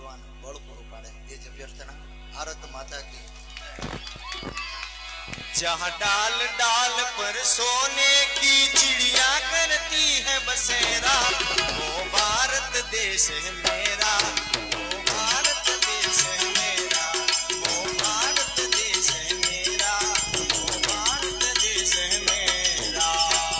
भगवान बल पूरो पाड़े ये जो प्रार्थना भारत माता की। जहाँ डाल डाल पर सोने की चिड़िया करती है बसेरा, वो भारत देश है मेरा, वो भारत देश है मेरा, वो भारत देश है मेरा, वो भारत देश है मेरा।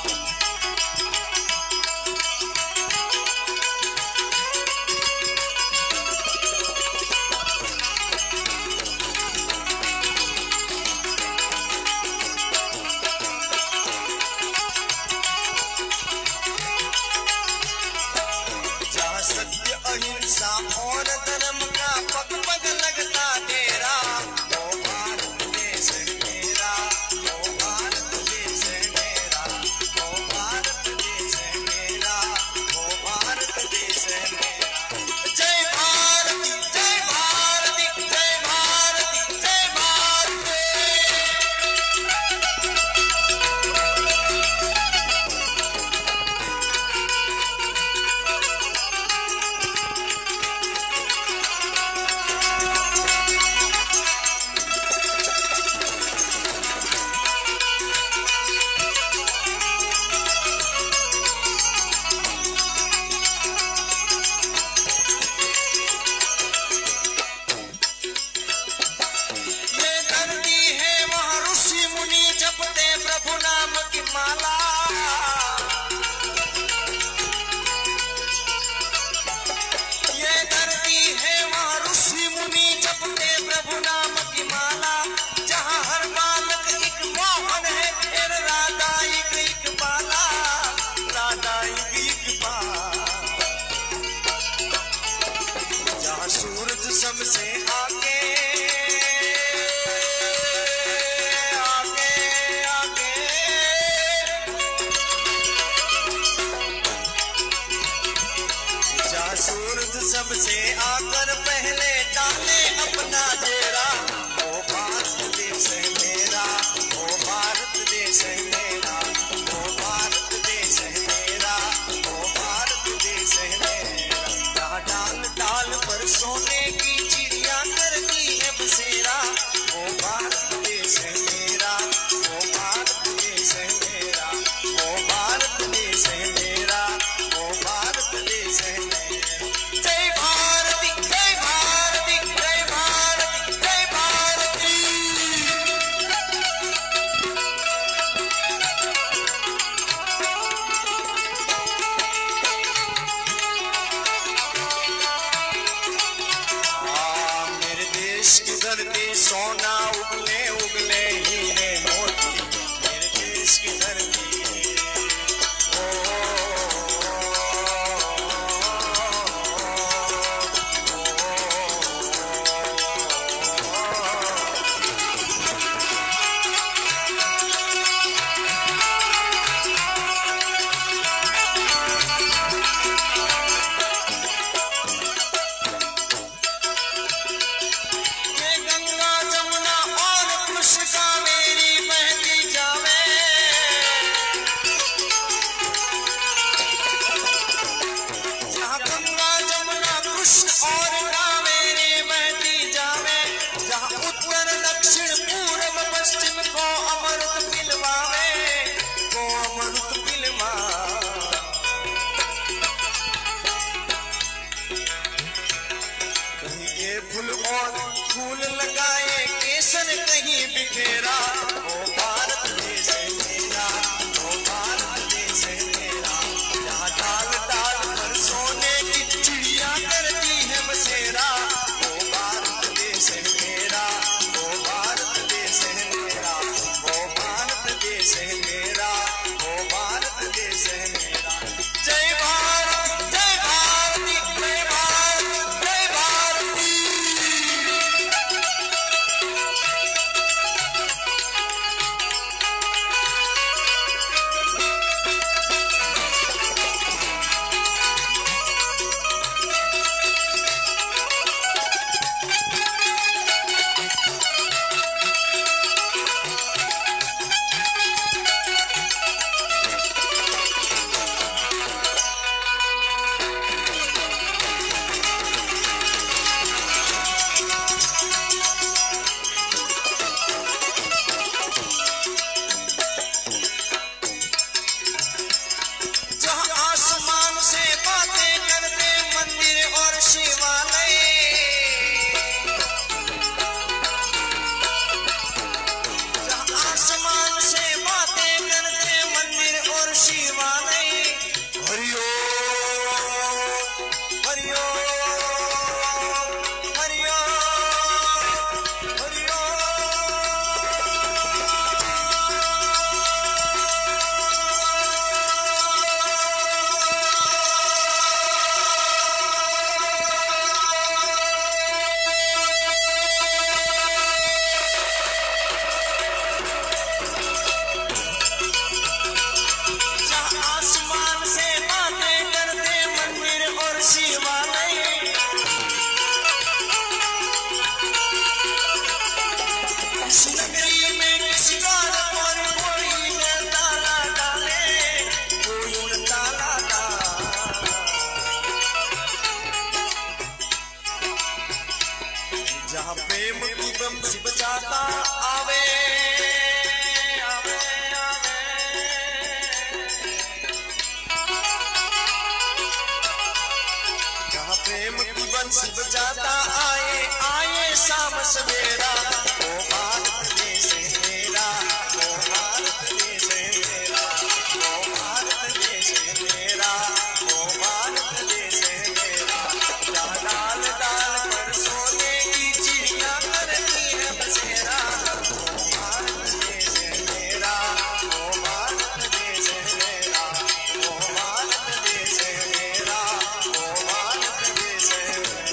सत्य अहिंसा और धर्म का पग पग लगता डेरा, वो भारत देश है मेरा, वो भारत देश है मेरा, वो भारत देश है मेरा, वो भारत देश है मेरा। जय भारती जय भारती जय भारती जय भारती। जपते प्रभु नाम की माला, ये धरती है वहाँ ऋषि मुनि जपते प्रभु नाम की माला, जहाँ हर बालक एक मोहन है फिर राधा एक बाला, राधा एक बाला। जहाँ सूरज सबसे आगे सूरज सबसे आकर पहले डाले अपना डेरा, वो भारत देश है मेरा, वो भारत देश है मेरा, वो भारत देश है मेरा, वो भारत देश है मेरा। जहाँ डाल डाल पर सोने की चिड़िया करती है बसेरा, वो भारत देश है मेरा, वो भारत देश है मेरा, वो भारत देश है मेरा, वो भारत देश है मेरा। जय भारती जय भारती जय भारती जय भारती। मेरे देश की धरती सोना उगले उगले हीरे मोती, मेरे देश की धरती गंगा जमुना और इस नगरी में किसी द्वार पर कोई न ताला डाले, कोई न ताला डाले। जहाँ प्रेम की बंसी बजाता आवे आवे आवे, जहाँ प्रेम की बंसी बजाता आए आए शाम सवेरा, ओ भारत देश है मेरा, ओ भारत देश है मेरा, ओ भारत देश है मेरा, ओ भारत देश है मेरा। जहाँ डाल डाल पर सोने की चिड़िया करती है बसेरा, ओ भारत देश है मेरा, ओ भारत देश है मेरा, ओ भारत देश है मेरा, ओ भारत देश है मेरा।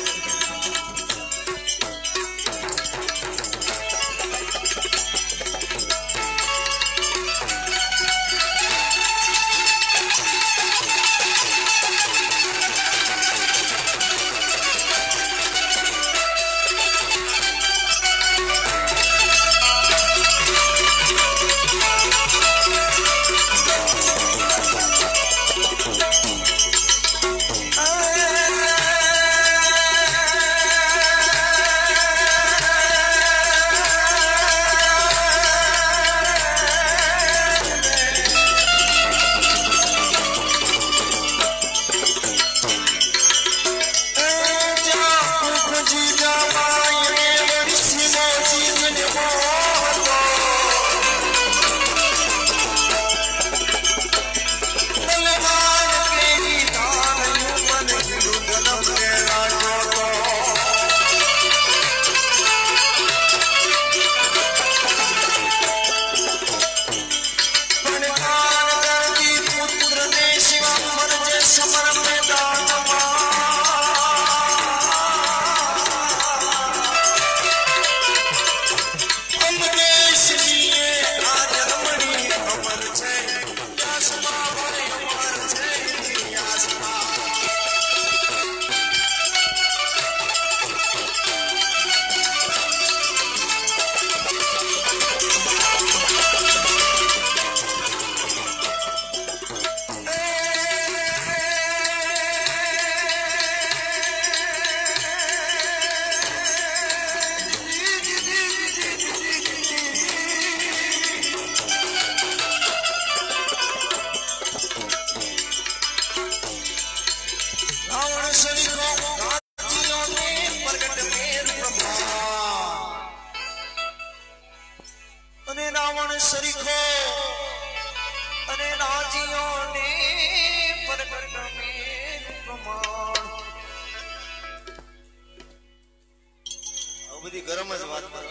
रावण सरीखो अने राजियों ने प्रगट में प्रमाण। अब बड़ी गरम ज बात पर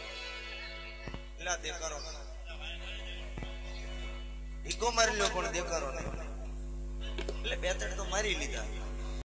ला देखारो ढीको मारी लो पण देखारो ने એટલે બે ત્રણ તો મારી લીધા।